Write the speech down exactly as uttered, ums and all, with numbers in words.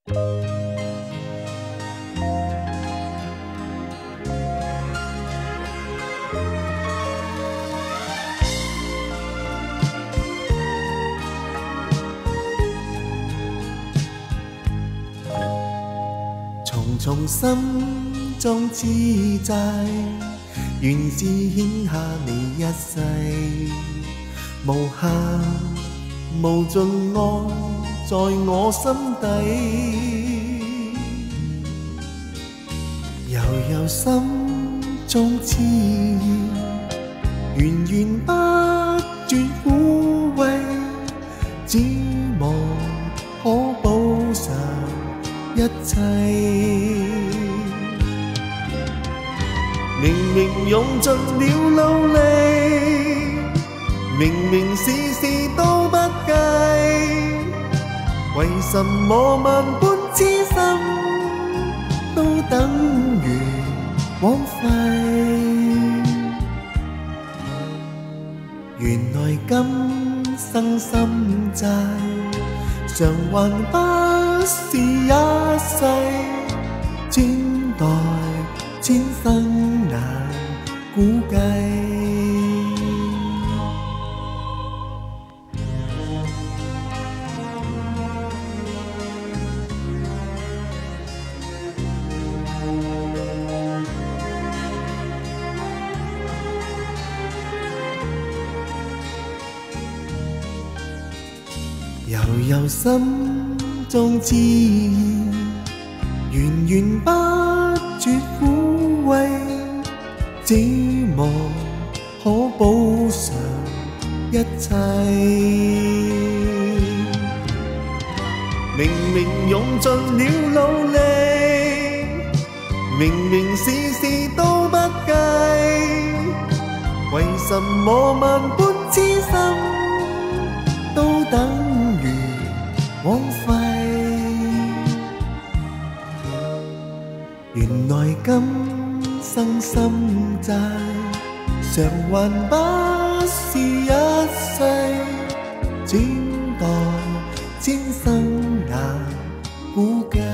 重重心中痴債，原是欠下你一世，無限無盡愛在我心底，悠悠心中痴意，源源不絕撫慰，只望可補償一切。明明用盡了努力，明明事事都不計，為什麼萬般痴心都等於枉費？原來今生心債，償還不是一世，千代千生難估計。悠悠心中痴意，源源不絕撫慰，只望可補償一切。明明用盡了努力，明明事事都不計，為什麼萬般痴心都等於枉費？原來今生心債，償還不是一世，千代千生難估計。